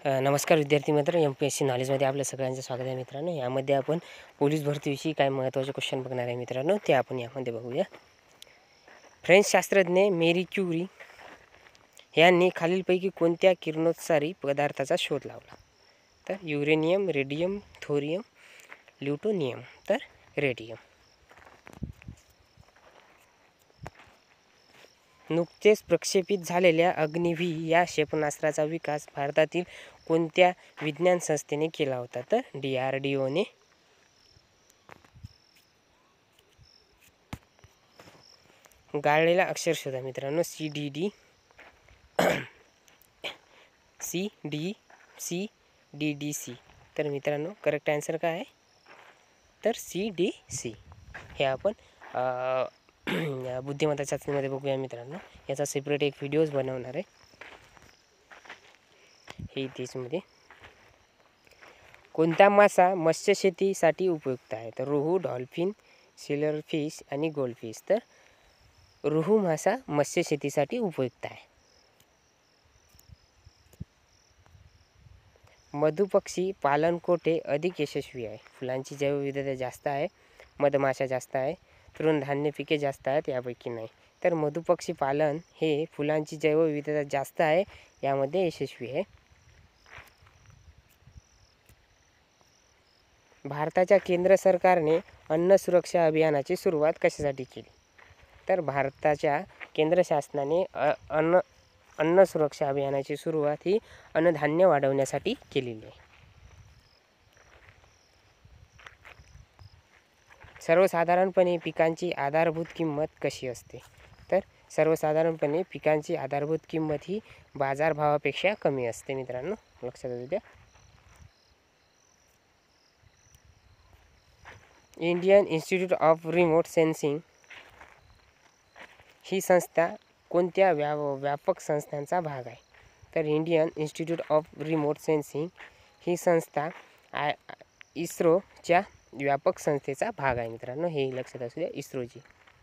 नमस्कार विद्यार्थी मित्र, MPSC नॉलेजमध्ये आपल्या सगळ्यांचं स्वागत आहे मित्रांनो। यामध्ये आपण पोलीस भरतीविषयी काय महत्त्वाचे क्वेश्चन बघणार आहे मित्रांनो, ते आपण यामध्ये बघूया। फ्रेंच शास्त्रज्ञ मेरी क्युरी यांनी खालीलपैकी कोणत्या किरणोत्सारी पदार्थाचा शोध लावला? तर युरेनियम, रेडियम, थोरियम, ल्युटोनियम। तर रेडियम। नुकतेच प्रक्षेपित झालेल्या अग्निव्ही या क्षेपणास्त्राचा विकास भारतातील कोणत्या विज्ञान संस्थेने केला होता? तर DRDOने। गाळलेला अक्षर शोधा मित्रांनो, CDC। तर मित्रांनो करेक्ट आन्सर काय आहे? तर CDC। हे आपण बुद्धिमत्ता चाचणीमध्ये बघूया मित्रांनो। याचा सेपरेट एक व्हिडिओज बनवणार आहे हे इतिहासमध्ये। कोणता मासा मत्स्यशेतीसाठी उपयुक्त आहे? तर रोहू, डॉल्फिन, सिल्वरफिश आणि गोल्डफिश। तर रोहू मासा मत्स्यशेतीसाठी उपयुक्त आहे। मधुपक्षी पालन कोठे अधिक यशस्वी आहे? फुलांची जैवविविधता जास्त आहे, मधमाशा जास्त आहे, तृणधान्य पिके जास्त आहेत, यापैकी नाही। तर मधुपक्षी पालन हे फुलांची जैवविविधता जास्त आहे यामध्ये यशस्वी आहे। भारताच्या केंद्र सरकारने अन्न सुरक्षा अभियानाची सुरुवात कशासाठी केली? तर भारताच्या केंद्र शासनाने अन्न सुरक्षा अभियानाची सुरुवात ही अन्नधान्य वाढवण्यासाठी केलेली आहे। सर्वसाधारणपणे पिकांची आधारभूत किंमत कशी असते? तर सर्वसाधारणपणे पिकांची आधारभूत किंमत ही बाजारभावापेक्षा कमी असते मित्रांनो, लक्षात असू द्या। Indian Institute of Remote Sensing ही संस्था कोणत्या व्यापक संस्थांचा भाग आहे? तर Indian Institute of Remote Sensing ही संस्था इस्रोच्या व्यापक संस्थेचा भाग आहे मित्रांनो, हे लक्षात असू द्या, इस्रोची।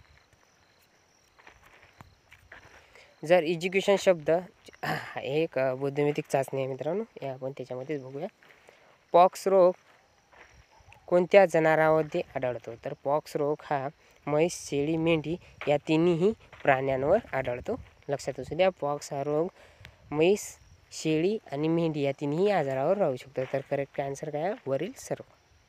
जर एज्युकेशन शब्द एक बुद्धिमत्तेची चाचणी आहे मित्रांनो, हे आपण त्याच्यामध्येच बघूया। पॉक्स रोग कोणत्या जनावरांमध्ये आढळतो? तर पॉक्स रोग हा म्हैस, शेळी, मेंढी या तिन्ही प्राण्यांवर आढळतो, लक्षात असू द्या। पॉक्स हा रोग म्हैस, शेळी आणि मेंढी या तिन्ही आजारावर राहू शकतो। तर करेक्ट आन्सर काय आहे? वरील सर्व।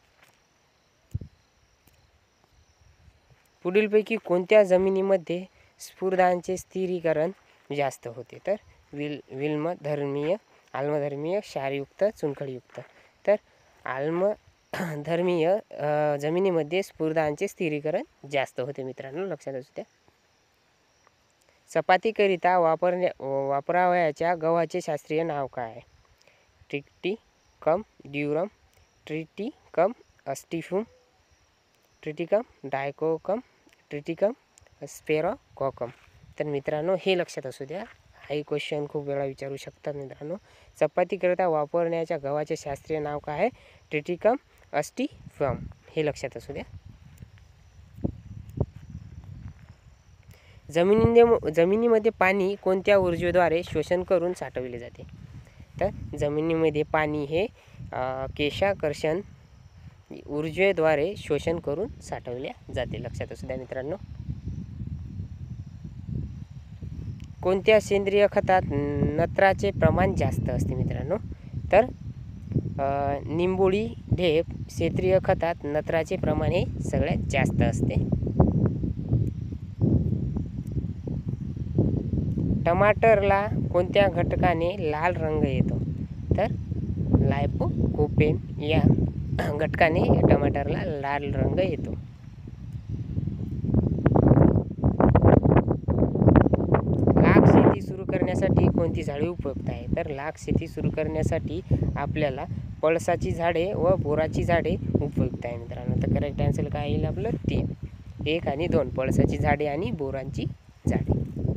पुढीलपैकी कोणत्या जमिनीमध्ये स्फुरदांचे स्थिरीकरण जास्त होते? तर विल्मधर्मीय, आम्लधर्मीय, क्षारयुक्त, चुनखडीयुक्त। तर आम्लधर्मीय जमिनीमध्ये स्फुरदांचे स्थिरीकरण जास्त होते मित्रांनो, लक्षात असू द्या। चपातीकरिता वापरावयाच्या गव्हाचे शास्त्रीय नाव काय आहे? Triticum durum, Triticum aestivum, Triticum dicoccum, Triticum sphaerococcum. तर मित्रांनो हे लक्षात असू द्या, हा क्वेश्चन खूप वेळा विचारू शकतात मित्रांनो। चपातीकरिता वापरण्याच्या गव्हाचे शास्त्रीय नाव काय आहे? ट्रिटिकम अस्टिफम, हे लक्षात असू द्या। जमिनीमध्ये पाणी कोणत्या ऊर्जेद्वारे शोषण करून साठवले जाते? तर जमिनीमध्ये पाणी हे केशाकर्षण ऊर्जेद्वारे शोषण करून साठवले जाते, लक्षात असू द्या मित्रांनो। कोणत्या सेंद्रिय खतात नत्राचे प्रमाण जास्त असते मित्रांनो? तर निंबोळी ढेप सेंद्रिय खतात नत्राचे प्रमाण हे सगळ्यात जास्त असते। टमाटरला कोणत्या घटकाने लाल रंग येतो? तर लायकोपेन या घटकाने टमाटरला लाल रंग येतो। लाख शेती सुरू करण्यासाठी कोणती झाडे उपयुक्त आहे? तर लाख शेती सुरू करण्यासाठी आपल्याला पळसाची झाडे व बोराची झाडे उपयुक्त आहे मित्रांनो। तर करेक्ट आन्सर काय येईल आपलं? 3, 1 आणि 2, पळसाची झाडे आणि बोरांची झाडे।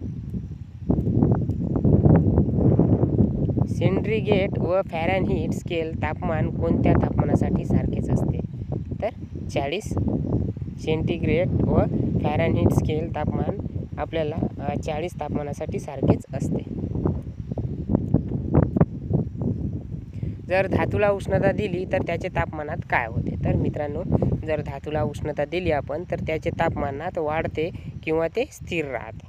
सेंट्रिग्रेड व फॅरनहीट स्केल तापमान कोणत्या तापमानासाठी सारखेच असते? तर 40 सेंटीग्रेड व फॅरनहीट स्केल तापमान आपल्याला 40 तापमानासाठी सारखेच असते। जर धातूला उष्णता दिली तर त्याचे तापमानात काय होते? तर मित्रांनो, जर धातूला उष्णता दिली आपण तर त्याचे तापमानात वाढते किंवा ते स्थिर राहते.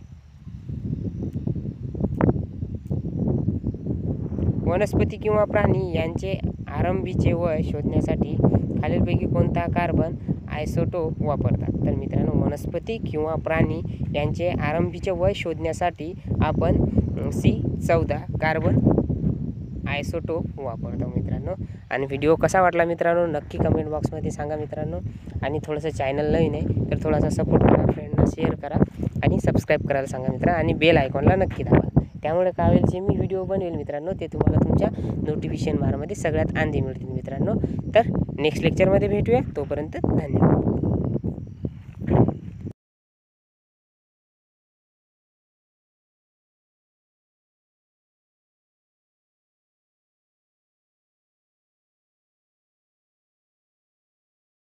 वनस्पती किंवा प्राणी यांचे आरंभीचे वय शोधण्यासाठी खालीलपैकी कोणता कार्बन आयसोटोप वापरतात? तर मित्रांनो, वनस्पती किंवा प्राणी यांचे आरंभीचे वय शोधण्यासाठी आपण C14 कार्बन आयसोटोप वापरतो मित्रांनो. आणि व्हिडिओ कसा वाटला मित्रांनो नक्की कमेंट बॉक्समध्ये सांगा मित्रांनो. आणि थोडंसं चॅनल नवीन आहे तर थोडासा सपोर्ट करा, फ्रेंडना शेअर करा आणि सबस्क्राईब करायला सांगा मित्रांनो. आणि बेल आयकॉनला नक्की दाबा. त्यामुळे काय होईल, जे मी व्हिडिओ बनवेल मित्रांनो ते तुम्हाला तुमच्या नोटिफिकेशन बारमध्ये सगळ्यात आधी मिळतील मित्रांनो. तर नेक्स्ट लेक्चरमध्ये भेटूया. तोपर्यंत धन्यवाद.